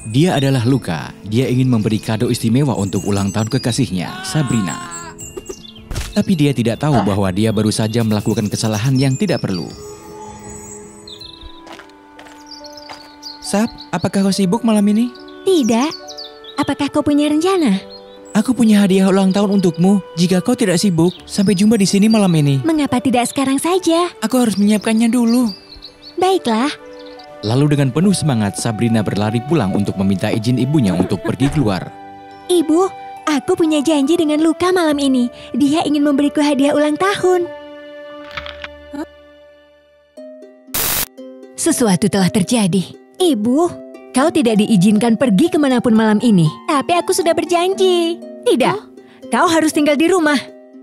Dia adalah Luka. Dia ingin memberi kado istimewa untuk ulang tahun kekasihnya, Sabrina. Tapi dia tidak tahu bahwa dia baru saja melakukan kesalahan yang tidak perlu. Sab, apakah kau sibuk malam ini? Tidak. Apakah kau punya rencana? Aku punya hadiah ulang tahun untukmu. Jika kau tidak sibuk, sampai jumpa di sini malam ini. Mengapa tidak sekarang saja? Aku harus menyiapkannya dulu. Baiklah. Lalu dengan penuh semangat, Sabrina berlari pulang untuk meminta izin ibunya untuk pergi keluar. Ibu, aku punya janji dengan Luka malam ini. Dia ingin memberiku hadiah ulang tahun. Sesuatu telah terjadi. Ibu, kau tidak diizinkan pergi kemanapun malam ini. Tapi aku sudah berjanji. Tidak, kau harus tinggal di rumah.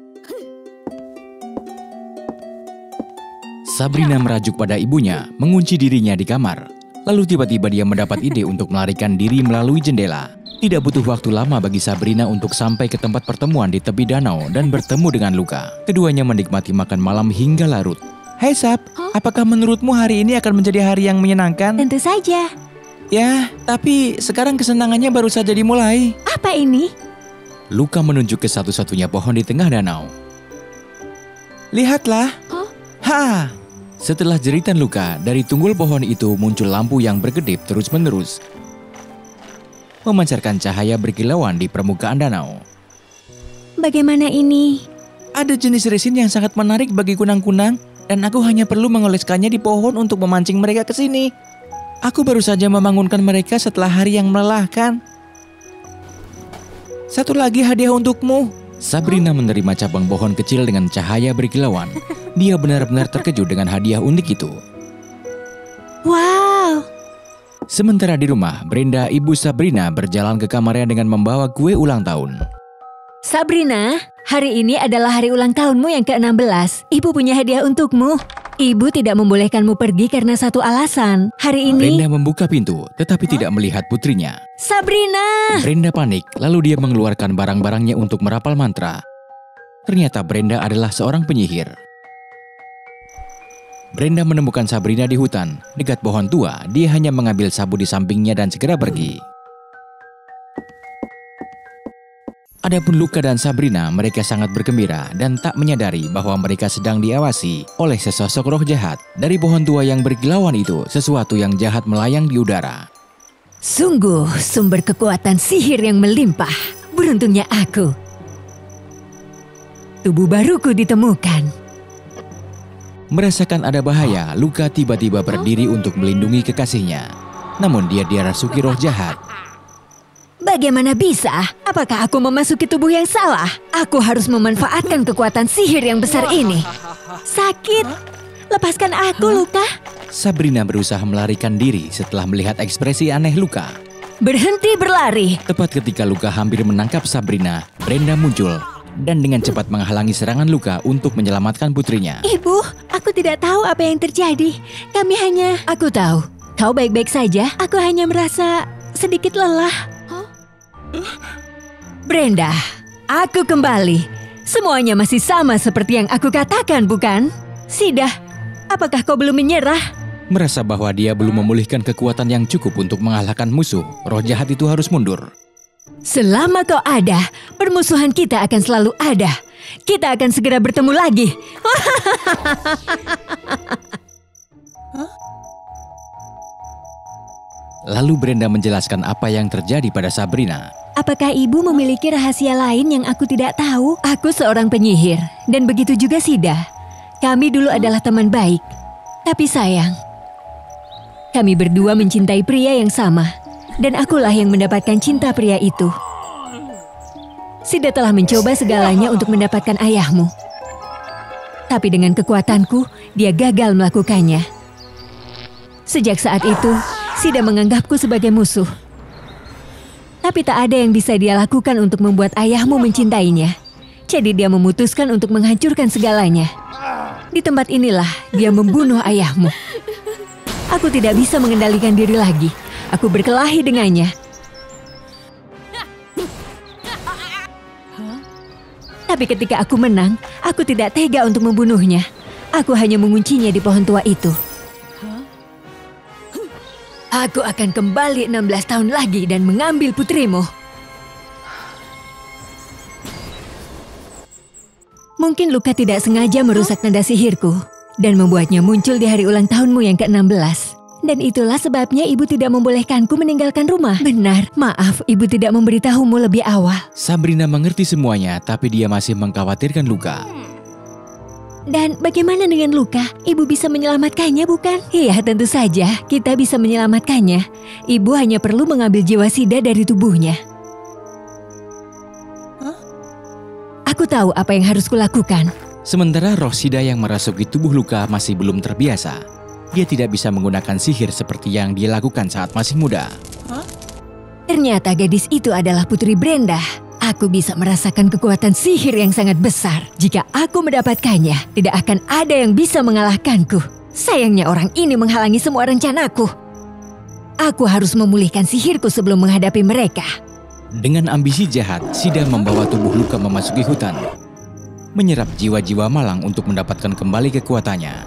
Sabrina merajuk pada ibunya, mengunci dirinya di kamar. Lalu tiba-tiba dia mendapat ide untuk melarikan diri melalui jendela. Tidak butuh waktu lama bagi Sabrina untuk sampai ke tempat pertemuan di tepi danau dan bertemu dengan Luka. Keduanya menikmati makan malam hingga larut. Hai Sab, apakah menurutmu hari ini akan menjadi hari yang menyenangkan? Tentu saja. Ya, tapi sekarang kesenangannya baru saja dimulai. Apa ini? Luka menunjuk ke satu-satunya pohon di tengah danau. Lihatlah. Ha! Setelah jeritan Luka, dari tunggul pohon itu muncul lampu yang berkedip terus-menerus, memancarkan cahaya berkilauan di permukaan danau. Bagaimana ini? Ada jenis resin yang sangat menarik bagi kunang-kunang, dan aku hanya perlu mengoleskannya di pohon untuk memancing mereka ke sini. Aku baru saja membangunkan mereka setelah hari yang melelahkan. Satu lagi hadiah untukmu. Sabrina menerima cabang pohon kecil dengan cahaya berkilauan. Dia benar-benar terkejut dengan hadiah unik itu. Wow! Sementara di rumah, Brenda, ibu Sabrina, berjalan ke kamarnya dengan membawa kue ulang tahun. Sabrina, hari ini adalah hari ulang tahunmu yang ke-16. Ibu punya hadiah untukmu. Ibu tidak membolehkanmu pergi karena satu alasan. Hari ini... Brenda membuka pintu, tetapi tidak melihat putrinya. Sabrina! Brenda panik, lalu dia mengeluarkan barang-barangnya untuk merapal mantra. Ternyata Brenda adalah seorang penyihir. Brenda menemukan Sabrina di hutan. Dekat pohon tua, dia hanya mengambil sabut di sampingnya dan segera pergi. Adapun Luka dan Sabrina, mereka sangat bergembira dan tak menyadari bahwa mereka sedang diawasi oleh sesosok roh jahat. Dari pohon tua yang berkilauan itu, sesuatu yang jahat melayang di udara. Sungguh sumber kekuatan sihir yang melimpah. Beruntungnya aku. Tubuh baruku ditemukan. Merasakan ada bahaya, Luka tiba-tiba berdiri untuk melindungi kekasihnya. Namun dia dirasuki roh jahat. Bagaimana bisa? Apakah aku memasuki tubuh yang salah? Aku harus memanfaatkan kekuatan sihir yang besar ini. Sakit. Lepaskan aku, Luka. Sabrina berusaha melarikan diri setelah melihat ekspresi aneh Luka. Berhenti berlari. Tepat ketika Luka hampir menangkap Sabrina, Brenda muncul dan dengan cepat menghalangi serangan Luka untuk menyelamatkan putrinya. Ibu, aku tidak tahu apa yang terjadi. Kami hanya... Aku tahu. Kau baik-baik saja. Aku hanya merasa sedikit lelah. Brenda, aku kembali. Semuanya masih sama seperti yang aku katakan, bukan? Sidah, apakah kau belum menyerah? Merasa bahwa dia belum memulihkan kekuatan yang cukup untuk mengalahkan musuh, roh jahat itu harus mundur. Selama kau ada, permusuhan kita akan selalu ada. Kita akan segera bertemu lagi. Lalu Brenda menjelaskan apa yang terjadi pada Sabrina. Apakah ibu memiliki rahasia lain yang aku tidak tahu? Aku seorang penyihir, dan begitu juga Sida. Kami dulu adalah teman baik. Tapi sayang, kami berdua mencintai pria yang sama. Dan akulah yang mendapatkan cinta pria itu. Sida telah mencoba segalanya untuk mendapatkan ayahmu. Tapi dengan kekuatanku, dia gagal melakukannya. Sejak saat itu, Sida menganggapku sebagai musuh. Tapi tak ada yang bisa dia lakukan untuk membuat ayahmu mencintainya. Jadi dia memutuskan untuk menghancurkan segalanya. Di tempat inilah dia membunuh ayahmu. Aku tidak bisa mengendalikan diri lagi. Aku berkelahi dengannya. Tapi ketika aku menang, aku tidak tega untuk membunuhnya. Aku hanya menguncinya di pohon tua itu. Aku akan kembali 16 tahun lagi dan mengambil putrimu. Mungkin Luka tidak sengaja merusak tanda sihirku dan membuatnya muncul di hari ulang tahunmu yang ke-16. Dan itulah sebabnya ibu tidak membolehkanku meninggalkan rumah. Benar, maaf ibu tidak memberitahumu lebih awal. Sabrina mengerti semuanya, tapi dia masih mengkhawatirkan Luka. Dan bagaimana dengan Luka? Ibu bisa menyelamatkannya, bukan? Iya, tentu saja kita bisa menyelamatkannya. Ibu hanya perlu mengambil jiwa Sida dari tubuhnya. Aku tahu apa yang harus kulakukan. Sementara roh Sida yang merasuki tubuh Luka masih belum terbiasa. Dia tidak bisa menggunakan sihir seperti yang dia lakukan saat masih muda. Ternyata gadis itu adalah Putri Brenda. Aku bisa merasakan kekuatan sihir yang sangat besar. Jika aku mendapatkannya, tidak akan ada yang bisa mengalahkanku. Sayangnya orang ini menghalangi semua rencanaku. Aku harus memulihkan sihirku sebelum menghadapi mereka. Dengan ambisi jahat, Sida membawa tubuh Luka memasuki hutan, menyerap jiwa-jiwa malang untuk mendapatkan kembali kekuatannya.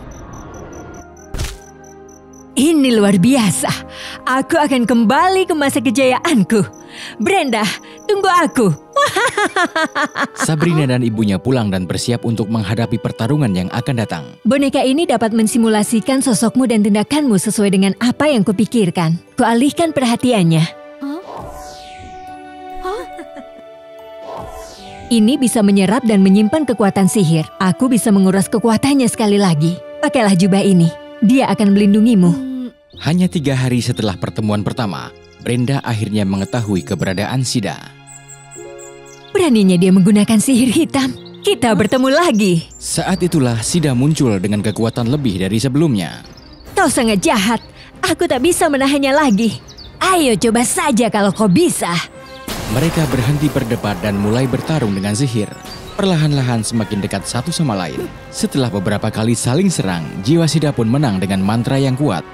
Ini luar biasa. Aku akan kembali ke masa kejayaanku. Brenda, tunggu aku. Sabrina dan ibunya pulang dan bersiap untuk menghadapi pertarungan yang akan datang. Boneka ini dapat mensimulasikan sosokmu dan tindakanmu sesuai dengan apa yang kupikirkan. Kualihkan perhatiannya. Ini bisa menyerap dan menyimpan kekuatan sihir. Aku bisa menguras kekuatannya sekali lagi. Pakailah jubah ini. Dia akan melindungimu. Hanya 3 hari setelah pertemuan pertama, Brenda akhirnya mengetahui keberadaan Sida. Beraninya dia menggunakan sihir hitam. Kita bertemu lagi. Saat itulah Sida muncul dengan kekuatan lebih dari sebelumnya. Kau sangat jahat. Aku tak bisa menahannya lagi. Ayo coba saja kalau kau bisa. Mereka berhenti berdebat dan mulai bertarung dengan sihir. Perlahan-lahan semakin dekat satu sama lain. Setelah beberapa kali saling serang, jiwa Sida pun menang dengan mantra yang kuat.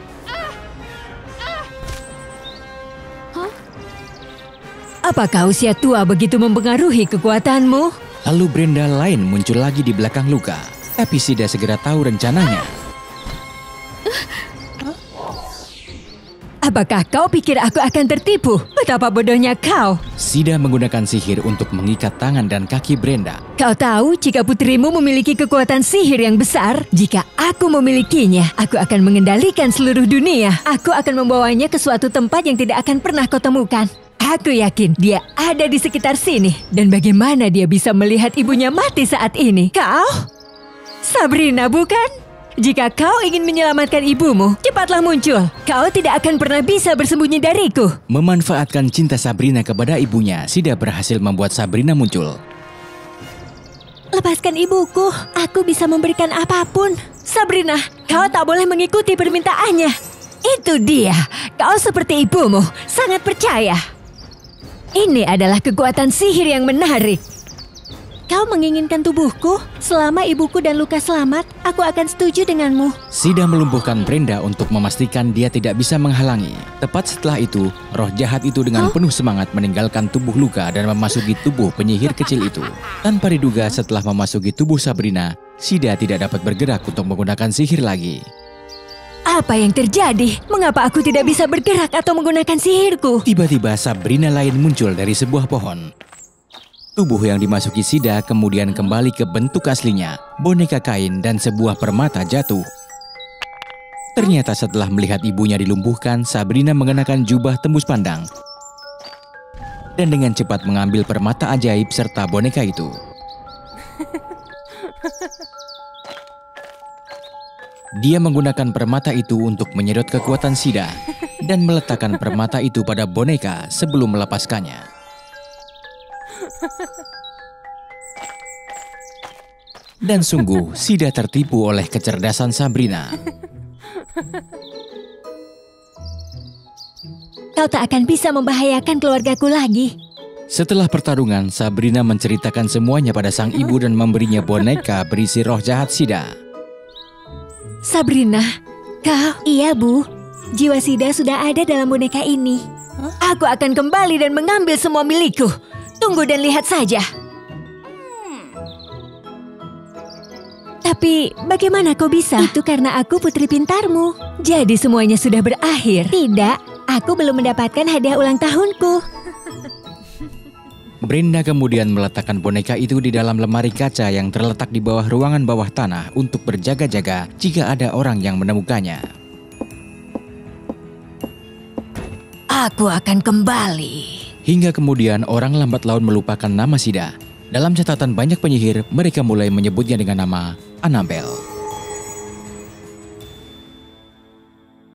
Apakah usia tua begitu mempengaruhi kekuatanmu? Lalu Brenda lain muncul lagi di belakang Luka. Tapi Sida segera tahu rencananya. Apakah kau pikir aku akan tertipu? Betapa bodohnya kau. Sida menggunakan sihir untuk mengikat tangan dan kaki Brenda. Kau tahu jika putrimu memiliki kekuatan sihir yang besar? Jika aku memilikinya, aku akan mengendalikan seluruh dunia. Aku akan membawanya ke suatu tempat yang tidak akan pernah kau temukan. Aku yakin dia ada di sekitar sini. Dan bagaimana dia bisa melihat ibunya mati saat ini? Kau? Sabrina, bukan? Jika kau ingin menyelamatkan ibumu, cepatlah muncul. Kau tidak akan pernah bisa bersembunyi dariku. Memanfaatkan cinta Sabrina kepada ibunya, Sida berhasil membuat Sabrina muncul. Lepaskan ibuku, aku bisa memberikan apapun. Sabrina, kau tak boleh mengikuti permintaannya. Itu dia, kau seperti ibumu, sangat percaya. Ini adalah kekuatan sihir yang menarik. Kau menginginkan tubuhku? Selama ibuku dan Luka selamat, aku akan setuju denganmu. Sida melumpuhkan Brenda untuk memastikan dia tidak bisa menghalangi. Tepat setelah itu, roh jahat itu dengan penuh semangat meninggalkan tubuh Luka dan memasuki tubuh penyihir kecil itu. Tanpa diduga setelah memasuki tubuh Sabrina, Sida tidak dapat bergerak untuk menggunakan sihir lagi. Apa yang terjadi? Mengapa aku tidak bisa bergerak atau menggunakan sihirku? Tiba-tiba Sabrina lain muncul dari sebuah pohon. Tubuh yang dimasuki Sida kemudian kembali ke bentuk aslinya, boneka kain dan sebuah permata jatuh. Ternyata setelah melihat ibunya dilumpuhkan, Sabrina mengenakan jubah tembus pandang dan dengan cepat mengambil permata ajaib serta boneka itu. Dia menggunakan permata itu untuk menyedot kekuatan Sida dan meletakkan permata itu pada boneka sebelum melepaskannya. Dan sungguh, Sida tertipu oleh kecerdasan Sabrina. Kau tak akan bisa membahayakan keluargaku lagi. Setelah pertarungan, Sabrina menceritakan semuanya pada sang ibu dan memberinya boneka berisi roh jahat Sida. Sabrina, kau? Iya, Bu. Jiwa Sida sudah ada dalam boneka ini. Aku akan kembali dan mengambil semua milikku. Tunggu dan lihat saja. Tapi bagaimana kau bisa? Itu karena aku putri pintarmu. Jadi semuanya sudah berakhir. Tidak, aku belum mendapatkan hadiah ulang tahunku. Brenda kemudian meletakkan boneka itu di dalam lemari kaca yang terletak di bawah ruangan bawah tanah untuk berjaga-jaga jika ada orang yang menemukannya. Aku akan kembali. Hingga kemudian orang lambat laun melupakan nama Sida. Dalam catatan banyak penyihir, mereka mulai menyebutnya dengan nama Annabelle.